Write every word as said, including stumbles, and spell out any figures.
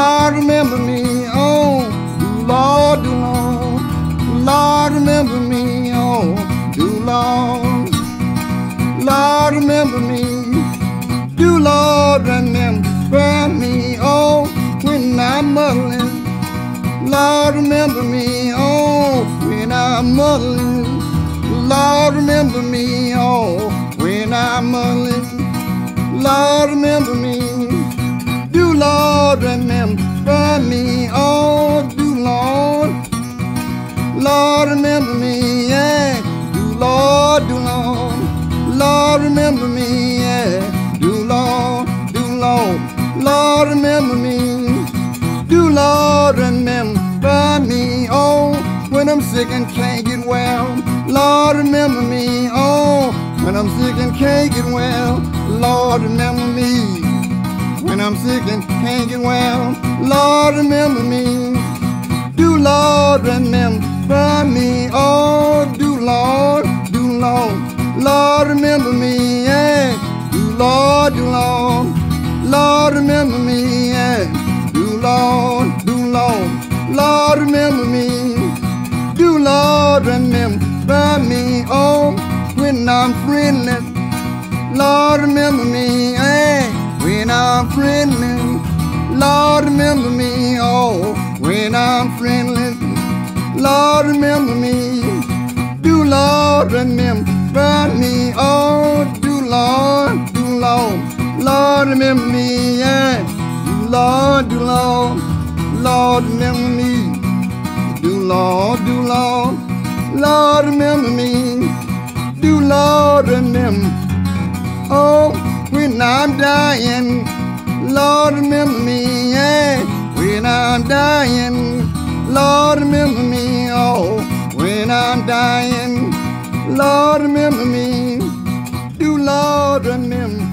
Lord, remember me, oh, do Lord, do Lord. Lord, remember me, oh, do Lord. Lord, remember me, do Lord, remember me, oh, when I'm muddling. Lord, remember me, oh, when I'm muddling. Lord, remember me, oh, when I'm muddling. Lord, remember me, do Lord, remember me, oh, do Lord. Lord, remember me, yeah, do Lord, do Lord. Lord, remember me, yeah, do Lord, do Lord. Lord, remember me, do Lord, remember me, oh, when I'm sick and can't get well. Lord, remember me, oh, when I'm sick and can't get well. Lord, remember me, when I'm sick and can't get well. Lord, remember me, do Lord, remember me, oh, do Lord, do Lord. Lord, remember me, yeah, do Lord, do Lord. Lord, remember me, yeah, do Lord, do Lord. Lord, remember me, do Lord, remember me, oh, when I'm friendless. Lord, remember me, hey, when I'm friendless. Lord, remember me, oh, when I'm friendless. Lord, remember me, do Lord, remember me, oh, do Lord, do Lord. Lord, remember me, yeah, do Lord, do Lord. Lord, remember me, do Lord, do Lord. Lord, remember me, do Lord, remember. Oh, when I'm dying, Lord, remember me, yeah, when I'm dying. Lord, remember me, oh, when I'm dying. Lord, remember me, do Lord, remember.